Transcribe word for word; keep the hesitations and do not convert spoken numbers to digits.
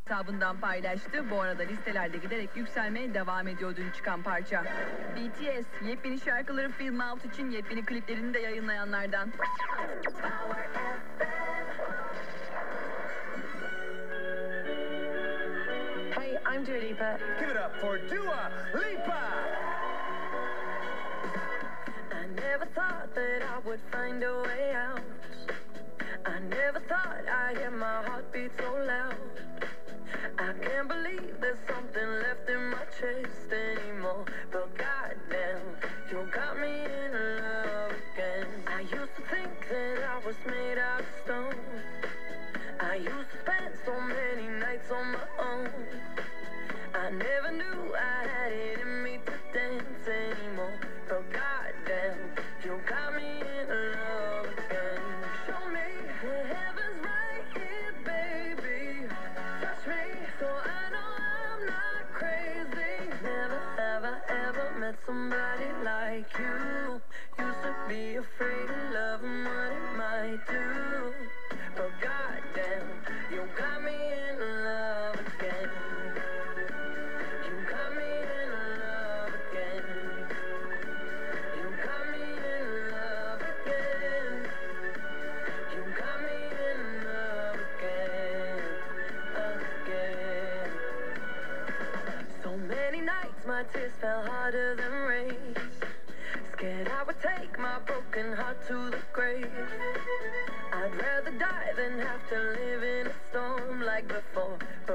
hesabından paylaştı. Bu arada listelerde giderek yükselmeye devam ediyor dün çıkan parça. B T S yepyeni şarkıları Film Out için yepyeni kliplerini de yayınlayanlardan. Hey, I'm Dua Lipa. Give it up for Dua Lipa! I never thought that I would find a way out. I never thought I'd hear my heartbeat so loud. I can't believe there's something left in my chest anymore. But goddamn, you got me in love again. I used to think that I was made out of stone. I used to spend so many nights on my own. I never knew I had it in me to dance anymore. But goddamn, you got me in love again. Show me the heavens right here, baby. Touch me so I know I'm not crazy. Never have I ever met somebody like you. Used to be afraid of love and what it might do. But goddamn, you got me in love again. You got me in love again. You got me in love again. You got me in love again, again. So many nights my tears fell harder than rain. Scared I would take my broken heart to the grave. I'd rather die than have to live in a storm like before. But